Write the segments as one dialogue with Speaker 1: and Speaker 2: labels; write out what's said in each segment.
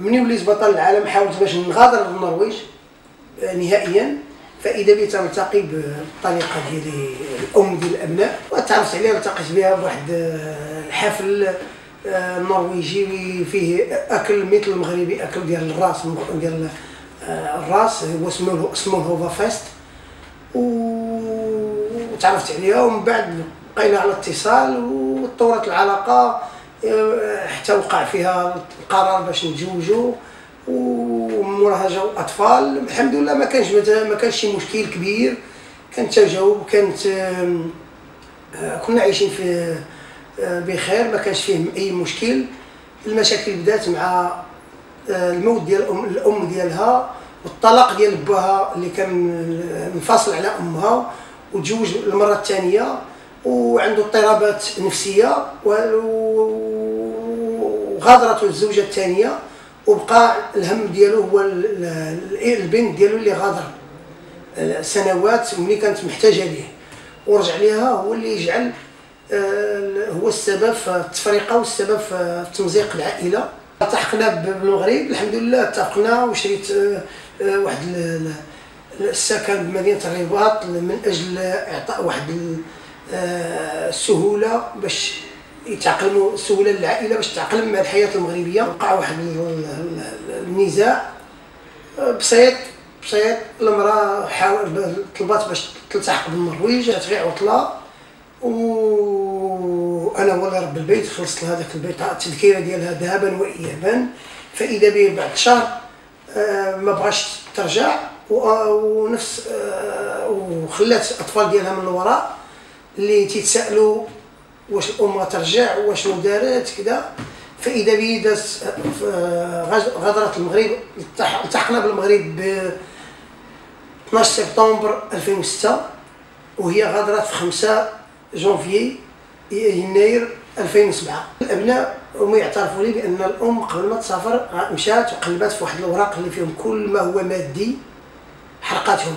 Speaker 1: مني وليت بطل العالم حاولت باش نغادر النرويج نهائيا، فاذا بي تلتقي بالطريقه ديالي الام ديال الابناء، وتعرفت عليها والتقيت بها بواحد الحفل نرويجي فيه اكل مثل المغربي، اكل ديال الراس، ديال الراس، هو سموه هوفا فيست، وتعرفت عليها. ومن بعد بقينا على اتصال وتطورت العلاقه حتى وقع فيها القرار باش نتزوجوا، وموراها جاو اطفال الحمد لله. ما كانش شي مشكل كبير، كانت تجاوب، كنا عايشين في بخير، ما كانش فيه اي مشكل. المشاكل بدات مع الموت ديال الام ديالها والطلاق ديال باها اللي كان منفصل على امها، وتزوج المره الثانيه وعنده اضطرابات نفسيه، وغادرته الزوجه الثانيه، وبقى الهم ديالو هو البنت ديالو اللي غادر سنوات ملي كانت محتاجه ليه، ورجع ليها. هو اللي يجعل هو السبب في التفرقه والسبب في تمزيق العائله. التحقنا بالمغرب الحمد لله، اتفقنا وشريت واحد السكن بمدينه الرباط من اجل اعطاء واحد السهوله باش يتأقلموا، سهوله للعائله باش تتأقلم مع الحياه المغربيه. وقع واحد النزاع بسيط، المراه طلبات باش تلتحق بالنرويج، تغير عطله، وانا ولا رب البيت خلصت لها ذاك البطاقه التذكيره ديالها ذهابا وايابا. فاذا به بعد شهر ما بغاش ترجع، ونفس وخلات الاطفال ديالها من الوراء اللي تيتسائلوا واش الام غترجع واشنو دارت كذا. فاذا به دازت غادرت المغرب، التحقنا بالمغرب ب 12 سبتمبر 2006، وهي غادرت في 5 جونفي يناير 2007. الابناء هما يعترفوا لي بان الام قبل ما تسافر مشات وقلبات في واحد الاوراق اللي فيهم كل ما هو مادي، حرقاتهم،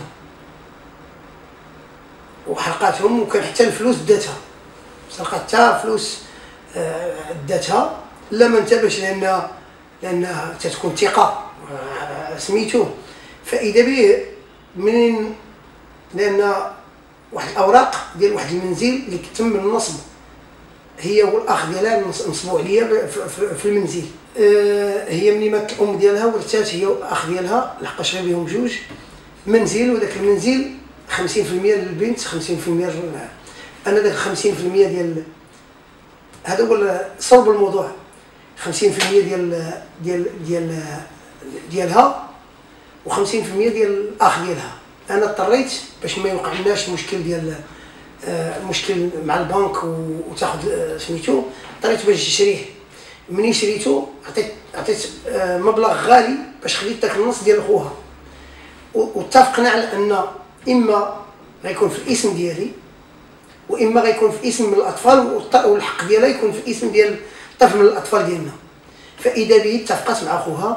Speaker 1: وكان حتى الفلوس داتها، سرقت حتى فلوس داتها. لا ما انتبهش لانها تتكون ثقه سميتو. فاذا به منين، لان واحد الاوراق ديال واحد المنزل اللي تم النصب، هي والاخ ديالها نصبوا عليا في المنزل. هي مني مات الام ديالها ورثات هي والاخ ديالها، لحقاش غير بهم جوج منزل، وداك المنزل 50% للبنت 50% انا داك 50% ديال هذا هو صلب الموضوع، 50% ديالها و50% ديال الاخ ديالها. انا اضطريت باش ما يوقعناش مشكل مع البنك وتاخذ سميتو، اضطريت باش نشريه. مني شريته عطيت مبلغ غالي باش خديت داك النص ديال خوها، واتفقنا على ان اما غيكون في الاسم ديالي، واما غيكون في اسم من الاطفال، والحق ديالها يكون في اسم ديال طفل من الاطفال ديالنا. فاذا به اتفقت مع خوها،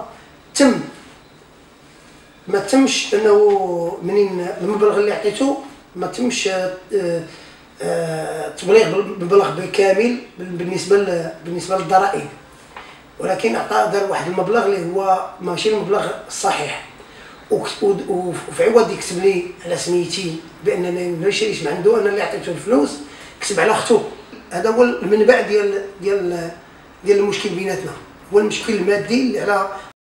Speaker 1: ما تمش انه منين المبلغ اللي عطيته ما تمش تبليغ بالمبلغ بالكامل بالنسبه للضرائب، ولكن دار واحد المبلغ اللي هو ماشي المبلغ الصحيح، وفي عوض يكتب لي على سميتي بانني ما شريتش من عنده، انا اللي عطيته الفلوس، كتب على اختو. هذا هو المنبع ديال المشكل بيناتنا، هو المشكل المادي اللي على